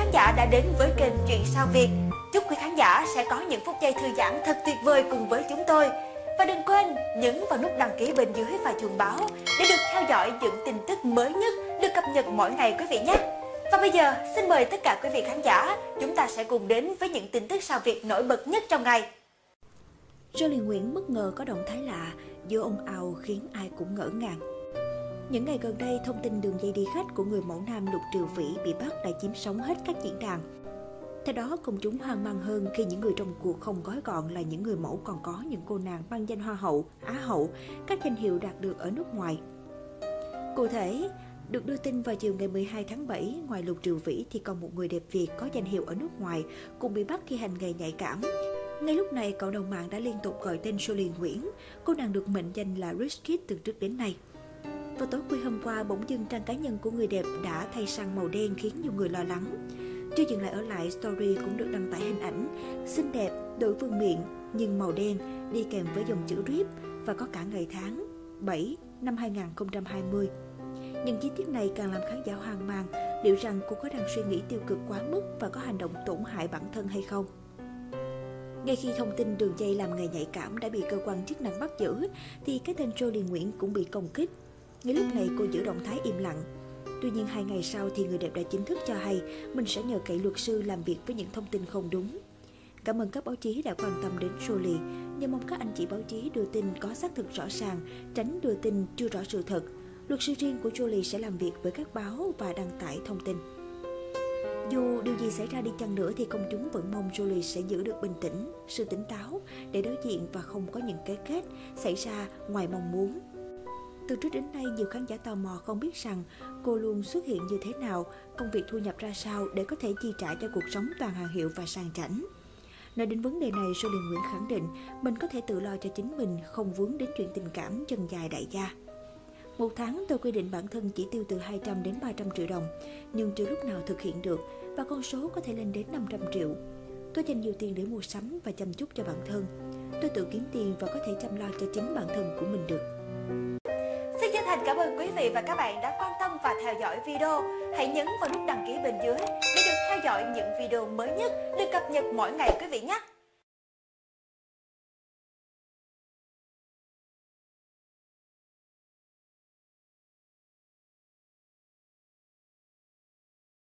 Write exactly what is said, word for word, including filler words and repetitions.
khán giả đã đến với kênh Chuyện Sao Việt. Chúc quý khán giả sẽ có những phút giây thư giãn thật tuyệt vời cùng với chúng tôi. Và đừng quên nhấn vào nút đăng ký bên dưới và chuông báo để được theo dõi những tin tức mới nhất được cập nhật mỗi ngày quý vị nhé. Và bây giờ xin mời tất cả quý vị khán giả, chúng ta sẽ cùng đến với những tin tức sao Việt nổi bật nhất trong ngày. Jolie Nguyễn bất ngờ có động thái lạ giữa ồn ào khiến ai cũng ngỡ ngàng. Những ngày gần đây, thông tin đường dây đi khách của người mẫu nam Lục Triều Vĩ bị bắt đã chiếm sóng hết các diễn đàn. Theo đó, công chúng hoang mang hơn khi những người trong cuộc không gói gọn là những người mẫu còn có những cô nàng mang danh Hoa hậu, Á hậu, các danh hiệu đạt được ở nước ngoài. Cụ thể, được đưa tin vào chiều ngày mười hai tháng bảy, ngoài Lục Triều Vĩ thì còn một người đẹp Việt có danh hiệu ở nước ngoài cũng bị bắt khi hành nghề nhạy cảm. Ngay lúc này, cộng đồng mạng đã liên tục gọi tên Jolie Nguyễn, cô nàng được mệnh danh là Rich Kid từ trước đến nay. Vào tối khuya hôm qua, bỗng dưng trang cá nhân của người đẹp đã thay sang màu đen khiến nhiều người lo lắng. Chưa dừng lại ở lại, story cũng được đăng tải hình ảnh xinh đẹp, đổi vương miện nhưng màu đen đi kèm với dòng chữ rip và có cả ngày tháng bảy năm hai nghìn không trăm hai mươi. Những chi tiết này càng làm khán giả hoang mang liệu rằng cô có đang suy nghĩ tiêu cực quá mức và có hành động tổn hại bản thân hay không. Ngay khi thông tin đường dây làm nghề nhạy cảm đã bị cơ quan chức năng bắt giữ thì cái tên Jolie Nguyễn cũng bị công kích. Ngay lúc này cô giữ động thái im lặng. Tuy nhiên hai ngày sau thì người đẹp đã chính thức cho hay mình sẽ nhờ cậy luật sư làm việc với những thông tin không đúng. Cảm ơn các báo chí đã quan tâm đến Jolie, nhưng mong các anh chị báo chí đưa tin có xác thực rõ ràng, tránh đưa tin chưa rõ sự thật. Luật sư riêng của Jolie sẽ làm việc với các báo và đăng tải thông tin. Dù điều gì xảy ra đi chăng nữa thì công chúng vẫn mong Jolie sẽ giữ được bình tĩnh, sự tỉnh táo để đối diện và không có những cái kết xảy ra ngoài mong muốn. Từ trước đến nay, nhiều khán giả tò mò không biết rằng cô luôn xuất hiện như thế nào, công việc thu nhập ra sao để có thể chi trả cho cuộc sống toàn hàng hiệu và sang chảnh. Nói đến vấn đề này, Jolie Nguyễn khẳng định mình có thể tự lo cho chính mình, không vướng đến chuyện tình cảm chân dài đại gia. Một tháng tôi quy định bản thân chỉ tiêu từ hai trăm đến ba trăm triệu đồng, nhưng chưa lúc nào thực hiện được và con số có thể lên đến năm trăm triệu. Tôi dành nhiều tiền để mua sắm và chăm chút cho bản thân. Tôi tự kiếm tiền và có thể chăm lo cho chính bản thân của mình được. Xin chân thành cảm ơn quý vị và các bạn đã quan tâm và theo dõi video. Hãy nhấn vào nút đăng ký bên dưới để được theo dõi những video mới nhất được cập nhật mỗi ngày quý vị nhé.